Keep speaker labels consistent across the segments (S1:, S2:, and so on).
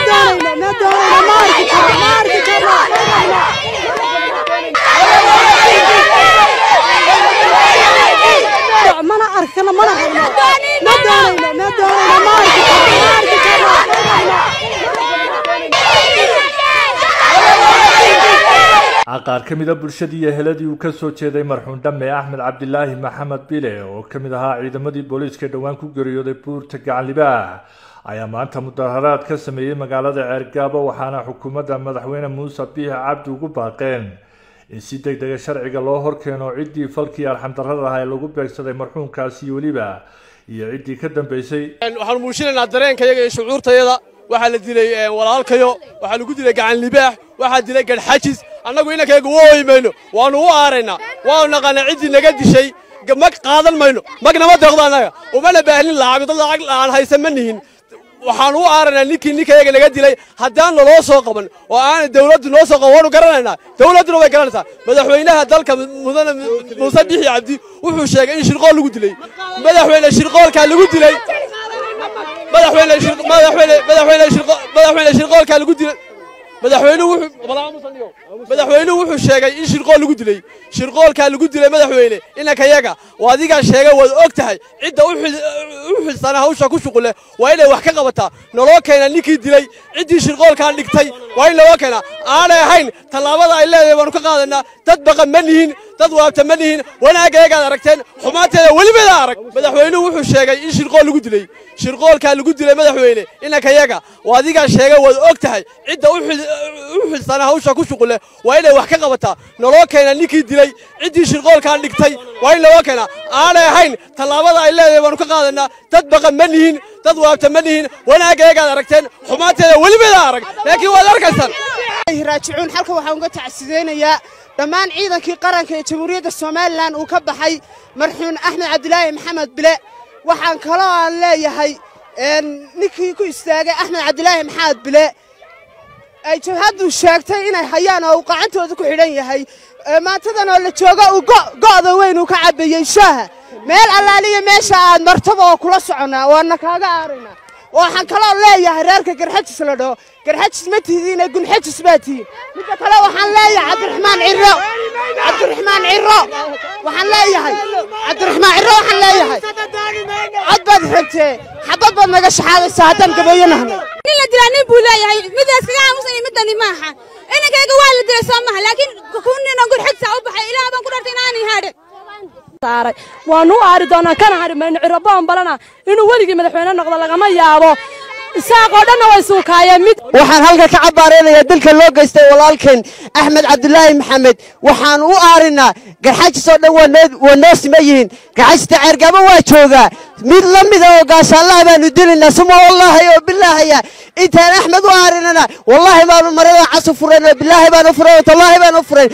S1: qaar kamid ah bulshadii iyo heladii uu ka soo jeeday marxuum Dhamme Axmed Cabdilaahi Maxamed Bile oo kamid ahaa ciidamadii booliiska dhawaan ku geeriyooday buurta Gacan Libaax ayaa maanta mudaharaad ka sameeyay magaalada Ceergaabo waxaana xukuumadda madaxweyne Muuse Biixi Cabdi ugu baaqeen in si degdeg ah sharciga loo horkeeno ciidii falkii arxam-darrada ah ee lagu beegsaday marxuumkaasi waliba iyo ciidii ka dambeysay
S2: waxaan muujinaynaa dareenkayaga iyo shucuurtayada waxa la dilay walaalkayo waxa lagu dilay Gacan Libaax waxa dilay Garxajis annagu inankayaga wooymayno waanu u aaraynaa waanu naqaanaa ciddii naga dishay mag qaadan mayno magnama deeqdo annaga umana baahnin lacag aan haysan ma nihin waxaanu u aaraynaa ninkayaga naga dilay haddaan loo soo qaban oo aan dawladdu noo soo qaban waanu garanaynaa dawladduna way garanaysaa madaxweynaha dalka mudane Muuse Biixi Cabdi wuxuu sheegay in shirqool lagu dilay madaxweyne shirqoolka lagu dilay madaxweyne shirqoolka lagu dilay madaxweynuhu wuxuu sheegay in shirqool lagu dilay shirqoolka lagu dilay madaxweyne inankayaga waa adiga sheegay waad og tahay cidda u xilsana hawsha ku shuqul leh waa inay wax ka qabataa noloo keena ninkii dilay ciddii shirqoolkan dhigtay waa in loo keena aanay ahayn tallaabada ay leedahay waanu ka qaadanaa dad baqan ma nihin dad waabta ma nihin wanaagayaga aragteen xumaanteeda waliba arag madaxweynuhu wuxuu sheegay in shirqool lagu dilay shirqoolka lagu dilay madaxweyne inankayaga waa adiga sheegay waad og tahay cidda u xilsana hawsha ku shuqul leh waa inay wax ka qabataa noloo keena ninkii dilay ciddii shirqoolkan dhigtay waa in loo keena aanay ahayn tallaabada ay leedahay waanu ka qaadanaa dad baqan ma nihin dad waabta ma nihin wanaagayaga aragteen xumaanteeda waliba arag laakiin waad arkaysaan
S3: raajicuun halka waxaan uga tacsideynayaa dhammaan ciidankii qaranka ee jamhuuriyadda Soomaaliland uu ka baxay marxuum Axmed Cabdilaahi Maxamed Bile waxaan kaloo aan leeyahay ninkii ku istaagay Axmed Cabdilaahi Maxamed Bile ay jabhadu sheegtay inay hayaan oo qacantooda ku xidhan yahay maantadan oo la joogo uu go'da weyn uu ka cabayay shaaha meel allaaliya meesha aad martaba oo kula soconaa waana kaaga aaraynaa waxaan kaloo leeyahay reerka Garxajis la dhaho Garxajis ma tihiin Gunxajis baa tihiin midda kale waxaan leeyahay Cabdiraxmaan Ciro waxaan leeyahay codbad xigtee xabad bad naga shaxaadaysaa haddaan gabayanahnay
S4: nin la dilaa nin buu leeyahay midaas kaga aamusan midani maaha inankayga waa la dilay soo maaha laakiin kunina Garxajis u baxay ilaa baan ku dhartay inaan haadhe
S5: waanu aari doonaa kana harimayno Ciro balana inuu weligii madaxweyne noqdo lagama yaabo isaaqoo dhan way suukaayeen mid
S6: waxaan halka ka cabaareynaya dalka loo geystay walaalkeen Axmed Cabdilaahi Maxamed waxaan u aarinaa Garxajis oo dhan waa noo simayeen Garxajis Ceergaabo waa jooga mid la mid ah oo gaashaalaha baanu dilinaa suma wallahi oo billahi intaan Axmed u aarinana wallahi baanu marada casu fureen oo billahi baanu fureen wallahi baanu fureen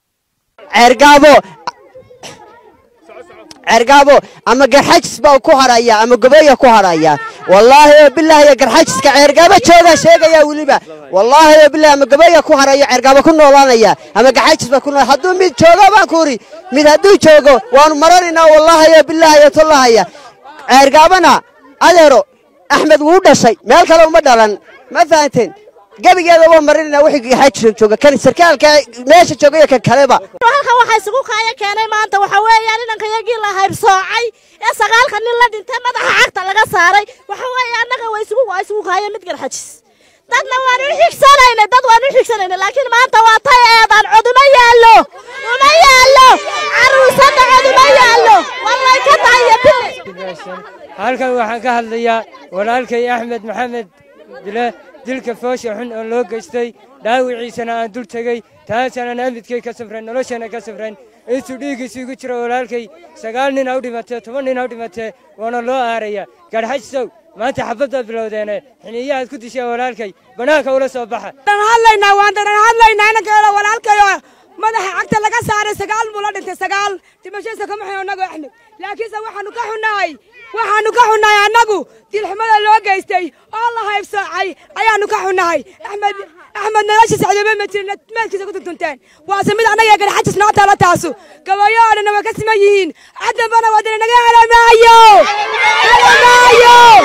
S6: Ceergaabo ama Garxajis baa ku haraya ama Gabeeya ku haraya wallahi billahi Garxajis ka Ceergaabo jooga sheegaya waliba wallahi billahi ama Gabeeya ku haraya Ceergaabo ku noolaanaya ama Garxajis baa ku nool haduu mid joogo baan ku ri mid haduu joogo waanu maranina wallahi billahi tallahi Ceergaabana adeero Axmed wuu dhashay meel kale uma dhalan ma fahanteen gabigeeda waa marinna wixii Garxajis jooga kan sarkaalka meesha joogay ka kaleba
S4: halka waxa isugu qaaya keenay maanta waxa weeyaan inankayagii la haybsoocay ee sagaalka nin la dhintay madaxa cagta laga saaray waxa weeyaan annaga way isugu qaaya mid Garxajis dadna waan u xigsanayna laakiin maanta waa tay eedan coduma yaalo caruusada coduma yaalo wallahi ka taayay
S7: halkan waxaan ka hadlayaa walaalkay Axmed Maxamed Bile dilka foosha xun oo loo geystay dhaawiciisana aan dul tagay taasana amidkay ka safreen noloshana ka safreen intuu dhiigiisa ugu jiro walaalkay 9 nin u dhimatay 10 nin u dhimatay waana loo aaraya Garxajisow maanta xabada bilowdeena xiniyaad ku dishay walaalkay banaanka ula soo baxa
S5: hadlaynaa inaga walaalkay madaxa cagta laga saaray 9 mula dhintay 9 dimashaysa kama xiyoonago Axmed laakiin waxaanu ka xunahay anagu dilxumada loo geystay oo la haybsoocay ayaanu ka xunahay Axmed noloshiisa xidhiidh ma jirin meelkiisa ku tunteen waa samid anaga Garxajis noo tala taasu gabayo dhan waa ka siman yihiin cadabana waa naga haramaayo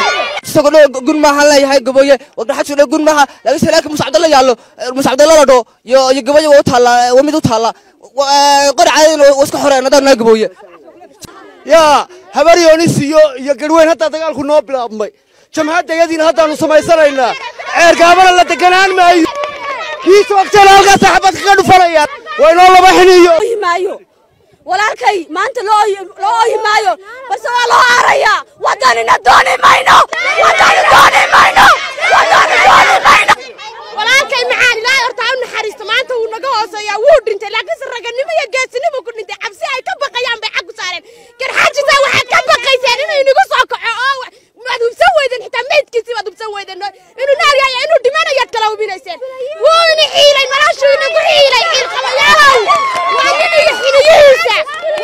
S2: isagoo gun maaha leeyahay gabooye oo garxajis gun maaha laga salaaka musacdala yaalo musacdala la dho iyo gabooye oo taala oo mid u taala qorcaadina isku xoreynadana gabooye
S8: yaa habaryonis iyo garweyn hadda dagaalku noo bilaabmay jamhadayadiina haddaanu samaysanaynaa ceergaabana la deganaan maayo kiisa waqtiga halkaas saxabad kaga dhufanayaan way noo laba xiniyo
S5: walaalkay maanta loo himaayo balse waa loo aarayaa wadanina dooni mayno
S4: walaalkay macaan ilaahay horta u naxariisto maanta uu naga hooseeyaa wuu dhintay laakiin raganimo iyo geesinimo ku dhintay cabsi ay ka baqayaan bay xaq u saareen garxajisa waxaad ka baqayseen inuu inagu soo kaco oo waad hubsan weydeen xitaa meydkiisii waad hubsan weydeen inuu naaryaaya inuu dhimanayaad kala hubinayseen wuu ina xiilay noloshuu inagu xiilay xiil qabayaalow waa nin iyo xiniyihiisa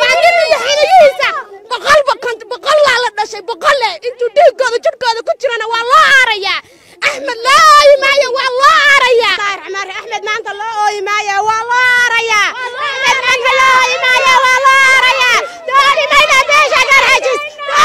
S4: boqol waa la dhashay boqolle intuu dhiigooda jidhkooda ku jirana waa loo aarayaa axmed loo ooyi maayo waa loo aarayaa axmed maanta loo ooyi maayo waa loo aarayaa axmed maanta loo ooyi maayo waa loo aarayaa dooni mayna beesha garxajis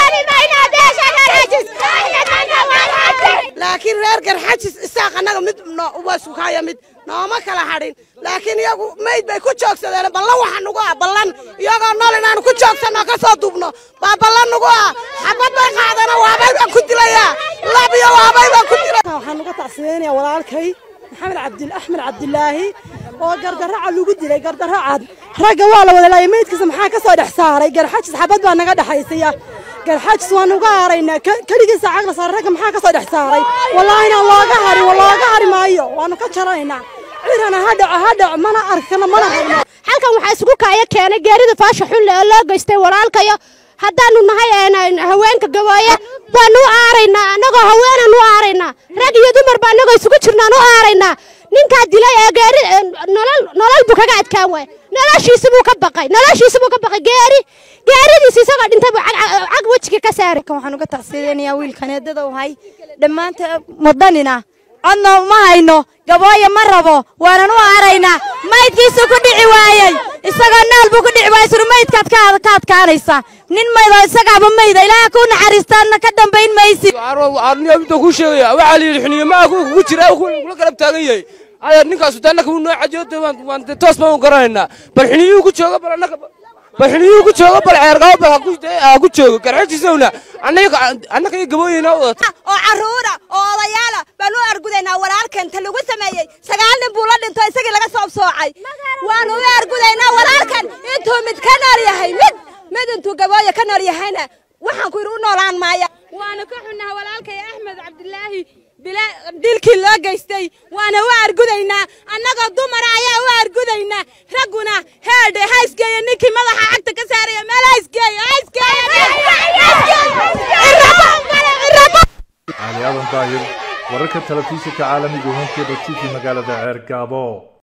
S3: laakiin reer garxajis isaaq annaga mid waa sukaya mid nooma kala hadhin laakiin iyagu mayd bay ku joogsadeen ballan waxa nagu ah ballan iyagoo nool inaanu ku joogsano ka soo duubno baa ballan nagu ah xabad bay qaadana waabay baan ku dilayaa labiyo waabay baan ku dilaya
S5: waxaan uga tacsiyeynaya walaalkay axmed cabdilaahi oo gardarraca lagu dilay gardarracad ragga waa la wada laayay meydkiisa maxaa ka soo dhex saaray garxajis xabad baa naga dhaxaysaya garxajis waan uga aaraynaa keligiisa caqla saaray ragga maxaa ka soo dhex saaray wallaahina looga hari maayo waanu ka jaranaynaa cirana ha dhaco mana arkana mana rabno
S4: halkan waxaa isugu kaaya keenay geerida faasha xun oo loo geystay walaalkayo haddaanu nahay haweenka gabooye waanu aaraynaa annagoo haweenaanu aaraynaa rag iyo dumar baa annagoo isugu jirnaanu aaraynaa ninkaa dilay ee nolol buu kaga adkaan waay noloshiisa buu ka baqay geeridiisa isagoo dhintay buu cag wejiga ka saaray
S5: waxaan uga tacsiyeynaya wiilkaneedada u hay dhammaanta mudanina codna ma hayno gabooye ma rabo waanan u aaraynaa maydkiisu ku dhici waayey isagoo naal buu ku dhici waayey suru maydkaad ka adkaanaysa nin maydo isagaaba mayda ilaaha ku naxariistaadna ka dambayn maysi
S2: arniya midda ku sheegaya waxaa la yidhi xiniyo maa kugu jira kula garab taagan yahay adeer ninkaasu taannaka wuu noo cajooda waan toos baan u garanaynaa bal xiniyuu ku jooga bal annaka bal ceergabo bal ha ku joogo garxajisowna annaka iyo gabooyeyna wadata
S5: oo carruura oo odayaala baan u argudaynaa walaalkanta lagu sameeyey 9 nin buu la dhinto isagii laga soo soocay waanu u argudaynaa walaalkan intuu mid ka nool yahay mid intuu gabooye ka nool yahayna waxaan ku yidhi u noolaan maaya waanu ka xunnaha walaalkay axmed cabdilaahi dilkii loo geystay waana u argudaynaa annagoo dumara ayaa u argudaynaa ragguna heedhe haysgeeya ninkii madaxa cagta ka saaraya meel haysgeeya
S1: علي أبن طاهر وركة تلفزيون عالمي جهون كيبو تيفي مقالة عرقابو